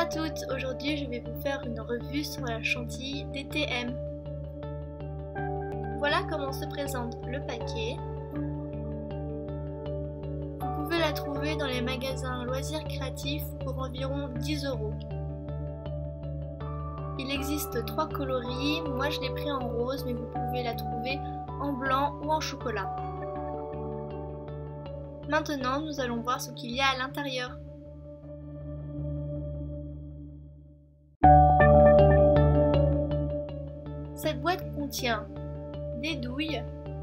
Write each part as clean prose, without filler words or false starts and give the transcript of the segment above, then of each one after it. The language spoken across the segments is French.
à toutes, aujourd'hui je vais vous faire une revue sur la chantilly DTM. Voilà comment se présente le paquet. Vous pouvez la trouver dans les magasins loisirs créatifs pour environ 10 €. Il existe 3 coloris, moi je l'ai pris en rose mais vous pouvez la trouver en blanc ou en chocolat. Maintenant nous allons voir ce qu'il y a à l'intérieur. Cette boîte contient des douilles,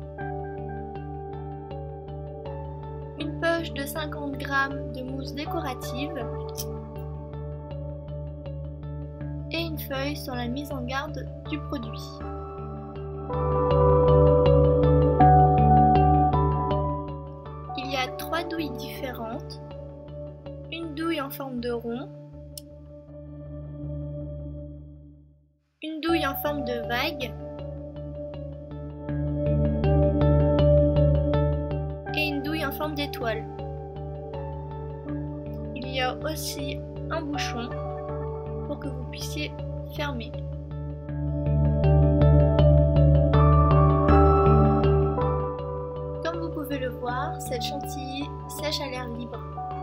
une poche de 50 g de mousse décorative et une feuille sur la mise en garde du produit. Il y a 3 douilles différentes, une douille en forme de rond, une douille en forme de vague et une douille en forme d'étoile. Il y a aussi un bouchon pour que vous puissiez fermer. Comme vous pouvez le voir, cette chantilly sèche à l'air libre.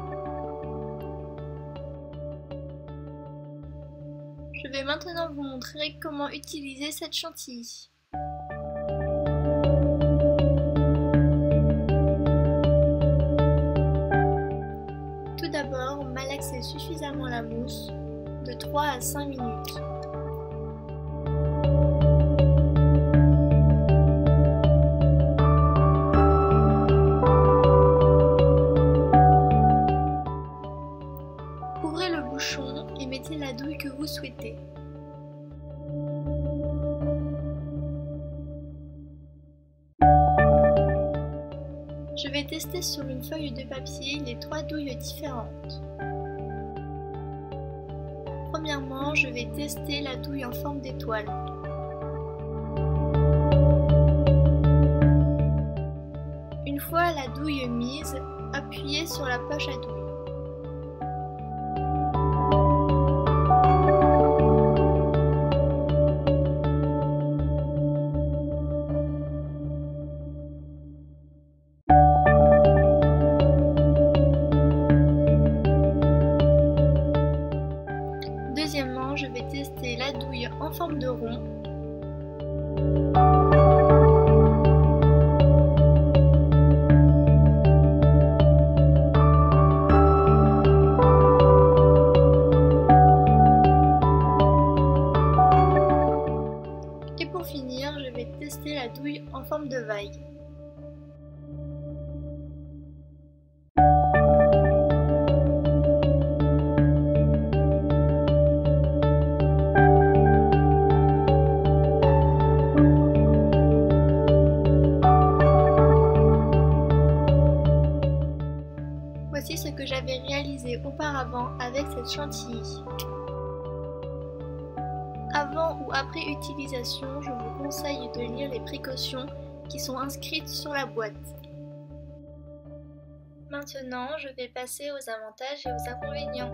Je vais maintenant vous montrer comment utiliser cette chantilly. Tout d'abord, malaxez suffisamment la mousse de 3 à 5 minutes. Ouvrez le bouchon et mettez la douille que vous souhaitez. Je vais tester sur une feuille de papier les 3 douilles différentes. Premièrement, je vais tester la douille en forme d'étoile. Une fois la douille mise, appuyez sur la poche à douille. Deuxièmement, je vais tester la douille en forme de rond. Et pour finir, je vais tester la douille en forme de vague. Voici ce que j'avais réalisé auparavant avec cette chantilly. Avant ou après utilisation, je vous conseille de lire les précautions qui sont inscrites sur la boîte. Maintenant, je vais passer aux avantages et aux inconvénients.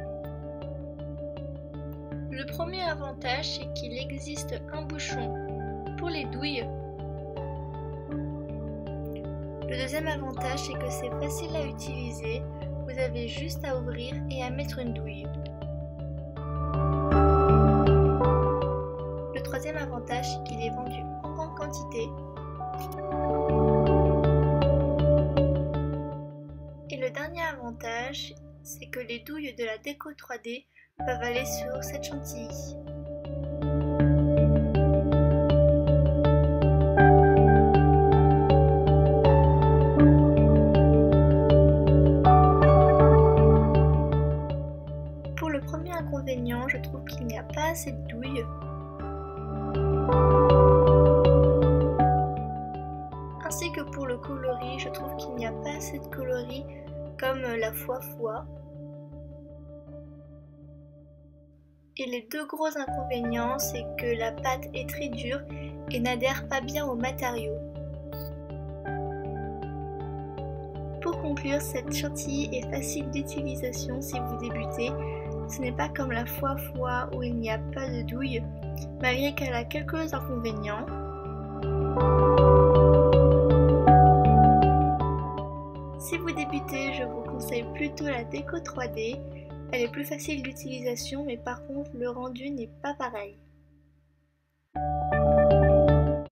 Le premier avantage, c'est qu'il existe un bouchon pour les douilles. Le deuxième avantage, c'est que c'est facile à utiliser. Vous avez juste à ouvrir et à mettre une douille. Le troisième avantage, c'est qu'il est vendu en grande quantité. Et le dernier avantage, c'est que les douilles de la déco 3D peuvent aller sur cette chantilly. Pour le premier inconvénient, je trouve qu'il n'y a pas assez de douilles. Ainsi que pour le coloris, je trouve qu'il n'y a pas assez de coloris comme la foie-foie. Et les deux gros inconvénients, c'est que la pâte est très dure et n'adhère pas bien au matériau. Pour conclure, cette chantilly est facile d'utilisation si vous débutez. Ce n'est pas comme la fois où il n'y a pas de douille, malgré qu'elle a quelques inconvénients. Si vous débutez, je vous conseille plutôt la déco 3D. Elle est plus facile d'utilisation, mais par contre le rendu n'est pas pareil.